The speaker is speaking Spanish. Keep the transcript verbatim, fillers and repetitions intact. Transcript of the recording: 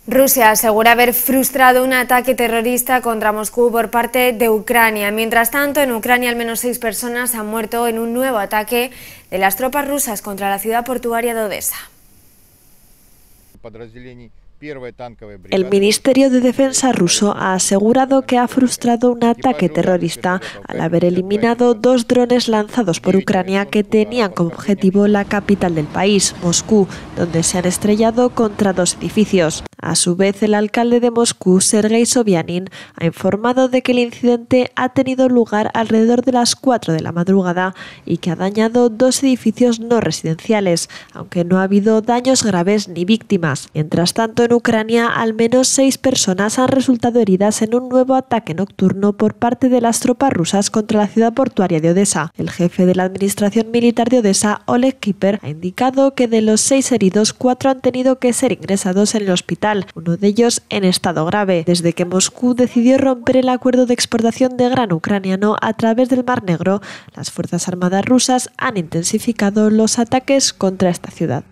Rusia asegura haber frustrado un ataque terrorista contra Moscú por parte de Ucrania. Mientras tanto, en Ucrania al menos seis personas han muerto en un nuevo ataque de las tropas rusas contra la ciudad portuaria de Odesa. El Ministerio de Defensa ruso ha asegurado que ha frustrado un ataque terrorista al haber eliminado dos drones lanzados por Ucrania que tenían como objetivo la capital del país, Moscú, donde se han estrellado contra dos edificios. A su vez, el alcalde de Moscú, Sergei Sobyanin, ha informado de que el incidente ha tenido lugar alrededor de las cuatro de la madrugada y que ha dañado dos edificios no residenciales, aunque no ha habido daños graves ni víctimas. Mientras tanto, en Ucrania, al menos seis personas han resultado heridas en un nuevo ataque nocturno por parte de las tropas rusas contra la ciudad portuaria de Odesa. El jefe de la administración militar de Odesa, Oleg Kiper, ha indicado que de los seis heridos, cuatro han tenido que ser ingresados en el hospital, uno de ellos en estado grave, desde que Moscú decidió romper el acuerdo de exportación de grano ucraniano a través del Mar Negro. Las Fuerzas Armadas rusas han intensificado los ataques contra esta ciudad.